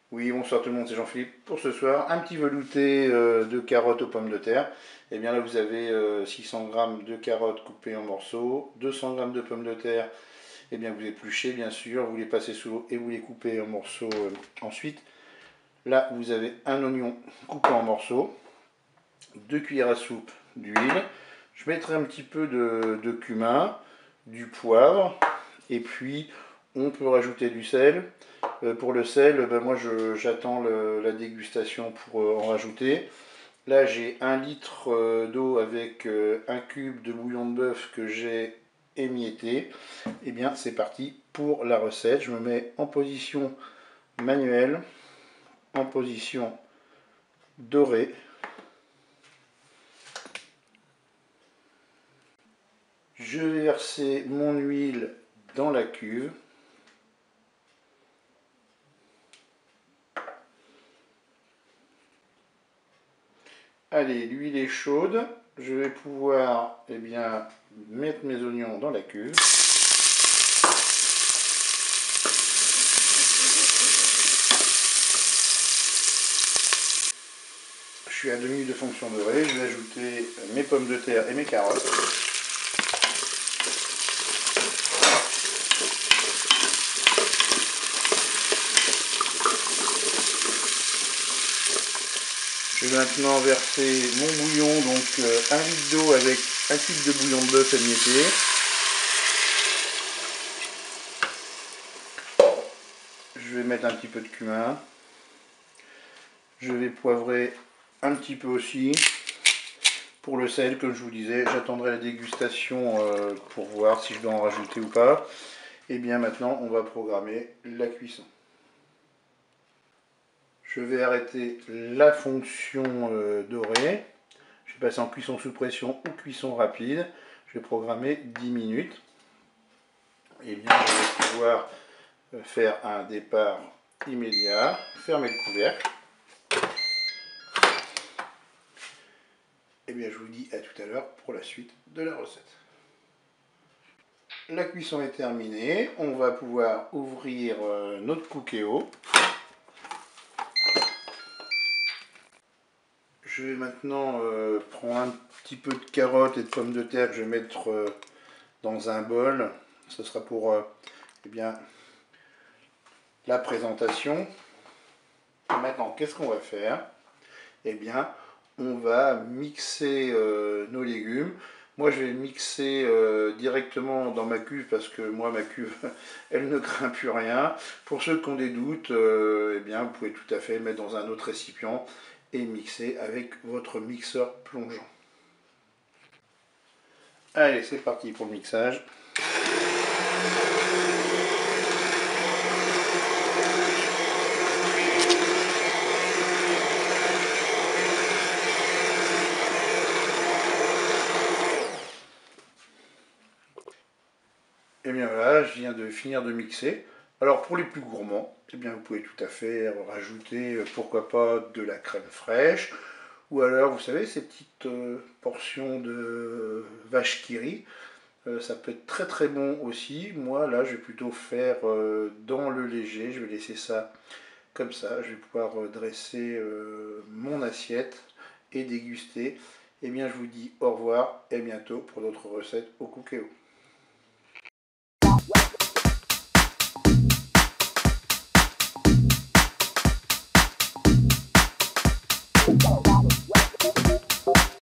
Oui, bonsoir tout le monde, c'est Jean-Philippe. Pour ce soir, un petit velouté de carottes aux pommes de terre. Et bien là, vous avez 600 g de carottes coupées en morceaux, 200 g de pommes de terre. Et bien vous épluchez, bien sûr, vous les passez sous l'eau et vous les coupez en morceaux ensuite. Là, vous avez un oignon coupé en morceaux, 2 cuillères à soupe d'huile. Je mettrai un petit peu de cumin, du poivre, et puis on peut rajouter du sel. Pour le sel, ben moi j'attends la dégustation pour en rajouter. Là j'ai 1 litre d'eau avec 1 cube de bouillon de bœuf que j'ai émietté. Et bien c'est parti pour la recette. Je me mets en position manuelle, en position dorée. Je vais verser mon huile dans la cuve. Allez, l'huile est chaude. Je vais pouvoir mettre mes oignons dans la cuve. Je suis à 2 minutes de fonction dorée. Je vais ajouter mes pommes de terre et mes carottes. Je vais maintenant verser mon bouillon, donc 1 litre d'eau avec 1 cube de bouillon de bœuf émietté. Je vais mettre un petit peu de cumin. Je vais poivrer un petit peu aussi. Pour le sel, comme je vous disais, j'attendrai la dégustation pour voir si je dois en rajouter ou pas. Et bien maintenant, on va programmer la cuisson. Je vais arrêter la fonction dorée. Je vais passer en cuisson sous pression ou cuisson rapide. Je vais programmer 10 minutes. Et bien, je vais pouvoir faire un départ immédiat. Fermer le couvercle. Et bien, je vous dis à tout à l'heure pour la suite de la recette. La cuisson est terminée. On va pouvoir ouvrir notre cookéo. Je vais maintenant prendre un petit peu de carottes et de pommes de terre que je vais mettre dans un bol. Ce sera pour la présentation. Maintenant, qu'est-ce qu'on va faire? Eh bien, on va mixer nos légumes. Moi, je vais le mixer directement dans ma cuve parce que moi, ma cuve, elle ne craint plus rien. Pour ceux qui ont des doutes, eh bien, vous pouvez tout à fait le mettre dans un autre récipient et mixer avec votre mixeur plongeant. Allez, c'est parti pour le mixage. Et bien voilà, je viens de finir de mixer. Alors pour les plus gourmands, eh bien vous pouvez tout à fait rajouter, pourquoi pas, de la crème fraîche, ou alors vous savez ces petites portions de vache qui rit, ça peut être très très bon aussi. Moi là je vais plutôt faire dans le léger, je vais laisser ça comme ça, je vais pouvoir dresser mon assiette et déguster. Et bien je vous dis au revoir et à bientôt pour d'autres recettes au Cookéo.